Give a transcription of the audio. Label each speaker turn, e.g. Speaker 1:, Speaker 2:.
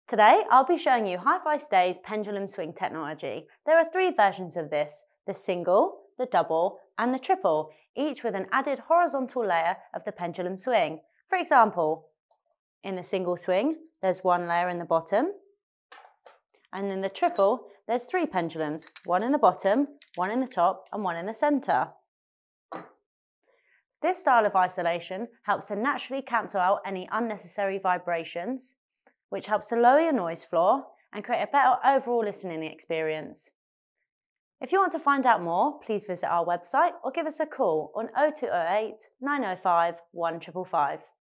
Speaker 1: Today, I'll be showing you HIFISTAY's pendulum swing technology. There are 3 versions of this: the single, the double, and the triple, each with an added horizontal layer of the pendulum swing. For example, in the single swing, there's 1 layer in the bottom, and in the triple, there's 3 pendulums, 1 in the bottom, 1 in the top, and 1 in the centre. This style of isolation helps to naturally cancel out any unnecessary vibrations, which helps to lower your noise floor and create a better overall listening experience. If you want to find out more, please visit our website or give us a call on 0208 905 1555.